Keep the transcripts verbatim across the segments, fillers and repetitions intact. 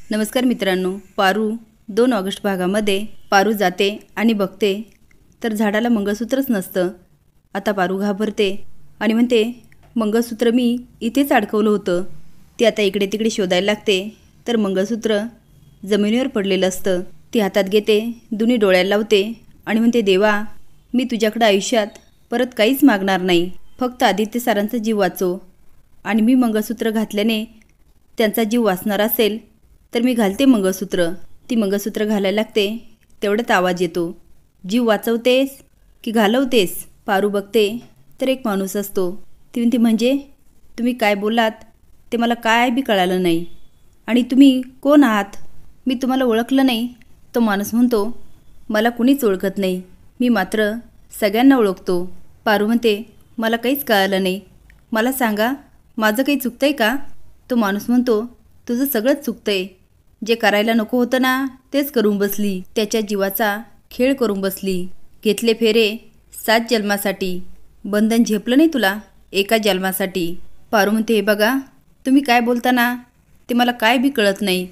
नमस्कार मित्रांनो, पारू दोन ऑगस्ट भागामध्ये पारू जाते आणि बघते तर झाडाला मंगळसूत्रच नसतं. आता पारू घाबरते आणि म्हणते, मंगळसूत्र मी इथेच अडकवलं होतं. ती आता इकडे तिकडे शोधायला लागते तर मंगळसूत्र जमिनीवर पडलेलं असतं. ती हातात घेते, दोन्ही डोळ्याला लावते आणि म्हणते, देवा, मी तुझ्याकडे आयुष्यात परत काहीच मागणार नाही, फक्त आदित्य सरांचा जीव वाचव. आणि मी मंगळसूत्र घातल्याने त्यांचा जीव वाचणार असेल तर मी घालते मंगळसूत्र. ती मंगळसूत्र घालायला लागते, तेवढ्यात आवाज येतो, जीव वाचवतेस की घालवतेस? पारू बघते तर एक माणूस असतो. ती म्हणते, म्हणजे तुम्ही काय बोलात ते मला काय बी कळालं नाही, आणि तुम्ही कोण आहात? मी तुम्हाला ओळखलं नाही. तो माणूस म्हणतो, मला कुणीच ओळखत नाही, मी मात्र सगळ्यांना ओळखतो. पारू म्हणते, मला काहीच कळालं नाही, मला सांगा, माझं काही चुकतंय का? तो माणूस म्हणतो, तुझं सगळंच चुकतंय. जे करायला नको होतं ना तेच करून बसली, त्याच्या जीवाचा खेळ करून बसली. घेतले फेरे सात जन्मासाठी, बंधन झेपलं नाही तुला एका जन्मासाठी. पारू म्हणते, हे बघा, तुम्ही काय बोलता ना ते मला काय बी कळत नाही,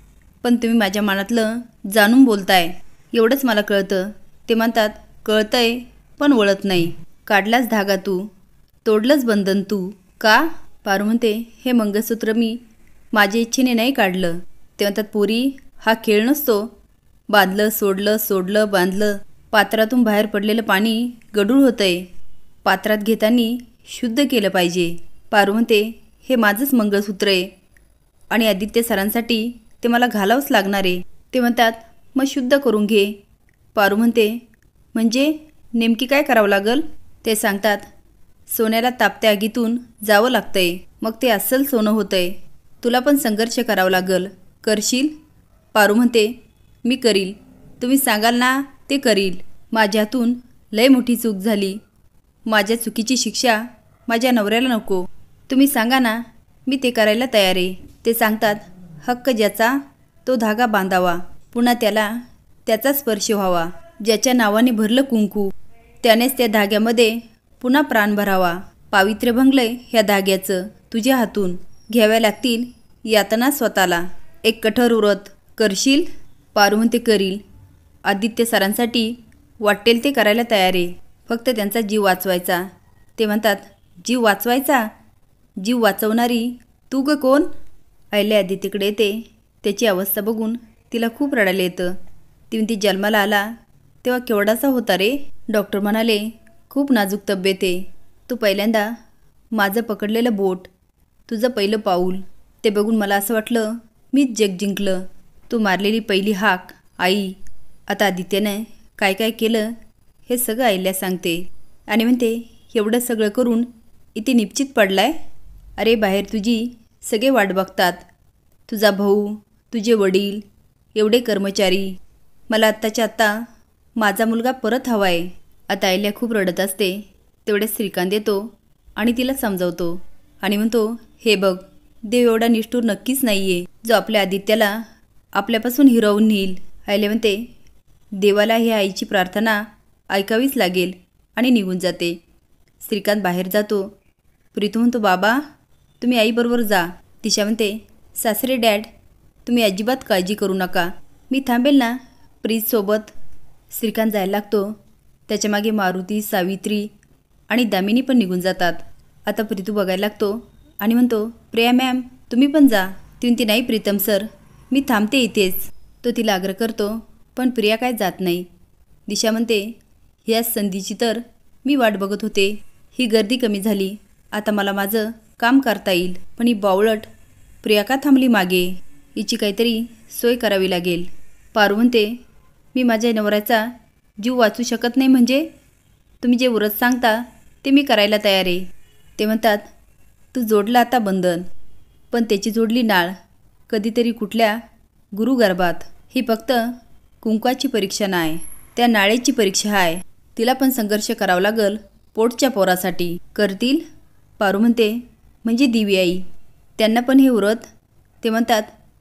पण तुम्ही माझ्या मनातलं जाणून बोलताय एवढंच मला कळतं. ते म्हणतात, कळतंय पण वळत नाही. काढलाच धागा तू, तोडलंच बंधन तू का? पारू म्हणते, हे मंगळसूत्र मी माझ्या इच्छेने नाही काढलं. ते म्हणतात, पोरी, हा खेळ नसतो. बांधलं सोडलं, सोडलं बांधलं. पात्रातून बाहेर पडलेलं पाणी गढूळ होतंय, पात्रात घेताना शुद्ध केलं पाहिजे. पारू म्हणते, हे माझंच मंगळसूत्र आहे आणि आदित्य सरांसाठी ते मला घालावंच लागणार आहे. ते म्हणतात, मग शुद्ध करून घे. पारू म्हणते, म्हणजे नेमकी काय करावं लागल? ते सांगतात, सोन्याला तापत्या आगीतून जावं लागतंय, मग ते अस्सल सोनं होतंय. तुला पण संघर्ष करावं लागल, करशील? पारू म्हणते, मी करील, तुम्ही सांगाल ना ते करील. माझ्या हातून लय मोठी चूक झाली, माझ्या चुकीची शिक्षा माझ्या नवऱ्याला नको. तुम्ही सांगा ना, मी ते करायला तयार आहे. ते सांगतात, हक्क ज्याचा तो धागा बांधावा, पुन्हा त्याला त्याचा स्पर्श व्हावा. ज्याच्या नावाने भरलं कुंकू त्यानेच त्या धाग्यामध्ये पुन्हा प्राण भरावा. पावित्र्य भंगलंय ह्या धाग्याचं, तुझ्या हातून घ्याव्या लागतील यातना स्वतःला. एक कठोर व्रत करशील? पारू म्हणते, करील. आदित्य सरांसाठी वाटेल ते करायला तयार आहे, फक्त त्यांचा जीव वाचवायचा. ते म्हणतात, जीव वाचवायचा? जीव वाचवणारी तू ग कोण? अयल्या आदित्यकडे येते. त्याची अवस्था बघून तिला खूप रडायला येतं. ती म्हणती, जन्माला आला तेव्हा केवढासा होता रे? डॉक्टर म्हणाले, खूप नाजूक तब्येत आहे. तू पहिल्यांदा माझं पकडलेलं बोट, तुझं पहिलं पाऊल, ते बघून मला असं वाटलं मीच जग जिंकलं. तू मारलेली पहिली हाक, आई. आता आदित्यने काय काय केलं हे सगळं आईला सांगते आणि म्हणते, एवढं सगळं करून इथे निश्चित पडलाय? अरे बाहेर तुझी सगळे वाट बघतात, तुझा भाऊ, तुझे वडील, एवढे कर्मचारी. मला आत्ताच्या आत्ता माझा मुलगा परत हवा आहे. आता आईला खूप रडत असते. तेवढे श्रीकांत येतो आणि तिला समजावतो आणि म्हणतो, हे बघ, देव एवढा निष्ठूर नक्कीच नाही आहे जो आपल्या आदित्याला आपल्यापासून हिरावून नेईल. आईला म्हणते, देवाला ही आईची प्रार्थना ऐकावीच लागेल आणि निघून जाते. श्रीकांत बाहेर जातो. प्रीतू म्हणतो, बाबा, तुम्ही आईबरोबर जा. तिशा म्हणते, सासरे डॅड, तुम्ही अजिबात काळजी करू नका, मी थांबेल ना प्रीतसोबत. श्रीकांत जायला लागतो. त्याच्या मागे मारुती, सावित्री आणि दामिनी पण निघून जातात. आता प्रीतू बघायला लागतो आणि म्हणतो, प्रिया मॅम, तुम्ही पण जा. ती म्हणते, नाही प्रीतम सर, मी थांबते इथेच. तो तिला आग्रह करतो, पण प्रिया काय जात नाही. दिशा म्हणते, ह्याच संधीची तर मी वाट बघत होते. ही गर्दी कमी झाली, आता मला माझं काम करता येईल. पण ही बावळट प्रिया का थांबली मागे? हिची काहीतरी सोय करावी लागेल. पारू म्हणते, मी माझ्या नवऱ्याचा जीव वाचू शकत नाही म्हणजे? तुम्ही जे व्रत सांगता ते मी करायला तयार आहे. ते म्हणतात, तू जोडला आता बंधन, पण त्याची जोडली नाळ कधीतरी कुठल्या गुरुगर्भात. ही फक्त कुंकवाची परीक्षा नाही, त्या नाळेची परीक्षा आहे. तिला पण संघर्ष करावा लागल पोटच्या पोरासाठी. करतील? पारू म्हणते, म्हणजे दिवी आई, त्यांना पण हे व्रत? ते म्हणतात,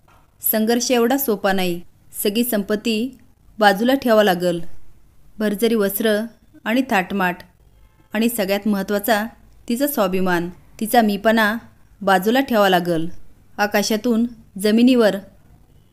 संघर्ष एवढा सोपा नाही. सगळी संपत्ती बाजूला ठेवावं लागल, भरजरी वस्त्र आणि थाटमाट, आणि सगळ्यात महत्त्वाचा तिचा स्वाभिमान, तिचा मीपणा बाजूला ठेवावा लागल. आकाशातून जमिनीवर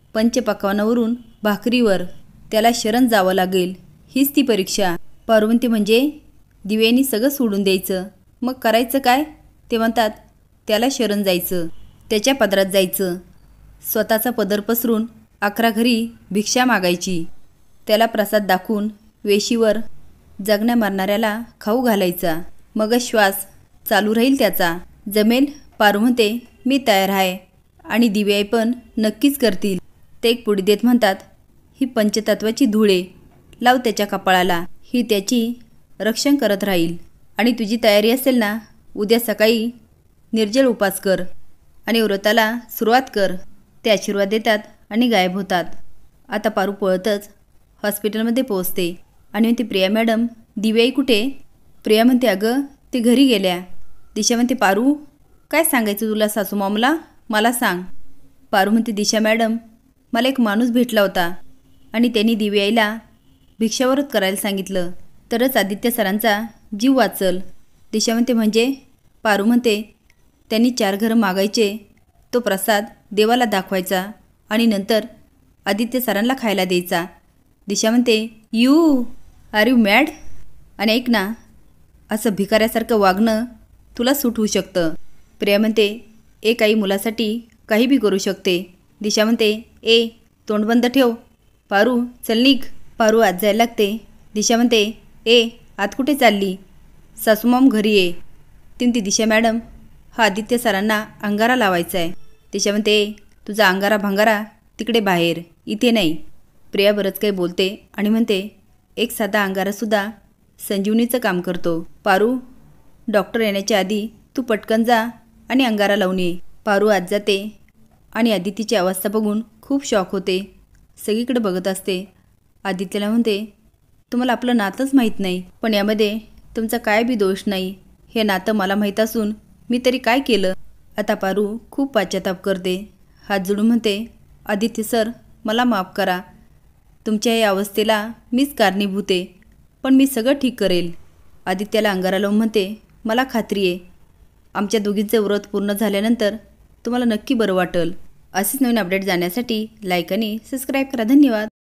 पंचपक्वान्नावरून भाकरीवर त्याला शरण जावं लागेल. हीच ती परीक्षा. पारू म्हणते म्हणजे दिव्यानी सगळं सोडून द्यायचं. मग करायचं काय? ते म्हणतात त्याला शरण जायचं, त्याच्या पदरात जायचं, स्वतःचा पदर पसरून अकरा घरी भिक्षा मागायची, त्याला प्रसाद दाखवून वेशीवर जगण्या मारणाऱ्याला खाऊ घालायचा, मग श्वास चालू राहील त्याचा. जमेल? पारू म्हणते मी तयार आहे आणि दिव्याई पण नक्कीच करतील. ते एक पुडी देत म्हणतात ही पंचतत्वाची धुळे लाव त्याच्या कपाळाला, ही त्याची रक्षण करत राहील. आणि तुझी तयारी असेल ना, उद्या सकाळी निर्जल उपास कर आणि व्रताला सुरुवात कर. ते आशीर्वाद देतात आणि गायब होतात. आता पारू पळतच हॉस्पिटलमध्ये पोहोचते आणि म्हणते प्रिया मॅडम दिव्याई कुठे? प्रिया म्हणते अगं ते घरी गेल्या. दिशा म्हणते पारू काय सांगायचं तुला सासूमामला, मला सांग. पारू म्हणते दिशा मॅडम मला एक माणूस भेटला होता आणि त्यांनी दिव्याईला भिक्षावरत करायला सांगितलं, तरच आदित्य सरांचा जीव वाचल. दिशा म्हणते म्हणजे? पारू म्हणते त्यांनी चार घरं मागायचे, तो प्रसाद देवाला दाखवायचा आणि नंतर आदित्य सरांना खायला द्यायचा. दिशा म्हणते यू आर यू मॅड? आणि ऐक ना, असं भिकाऱ्यासारखं वागणं तुला सूट होऊ शकतं. प्रिया म्हणते एक आई मुलासाठी काही बी करू शकते. दिशा म्हणते ए तोंड बंद ठेव. पारू चल निघ. पारू आत जायला लागते. दिशा म्हणते ए आत कुठे चालली? सासूमाम घरी ये. ती म्हणते दिशा मॅडम हा आदित्य सरांना अंगारा लावायचा आहे. दिशा म्हणते तुझा अंगारा भांगारा तिकडे बाहेर, इथे नाही. प्रिया बरंच काही बोलते आणि म्हणते एक साधा अंगारासुद्धा संजीवनीचं काम करतो. पारू डॉक्टर येण्याच्या आधी तू पटकन जा आणि अंगारा लावून ये. पारू आत जाते आणि आदितीची अवस्था बघून खूप शॉक होते. सगळीकडे बघत असते. आदित्यला म्हणते तुम्हाला आपलं नातंच माहीत नाही, पण यामध्ये तुमचा काय बी दोष नाही. हे नातं मला माहीत असून मी तरी काय केलं? आता पारू खूप पश्चाताप करते. हात जोडून म्हणते आदित्य सर मला माफ करा. तुमच्या या अवस्थेला मीच कारणीभूत आहे, पण मी सगळं ठीक करेल. आदित्याला अंगारा लावून म्हणते मला खात्री आहे आमच्या दोघींचं व्रत पूर्ण झाल्यानंतर तुम्हाला नक्की बरं वाटेल. असेच नवीन अपडेट जाण्यासाठी लाईक आणि सबस्क्राईब करा. धन्यवाद.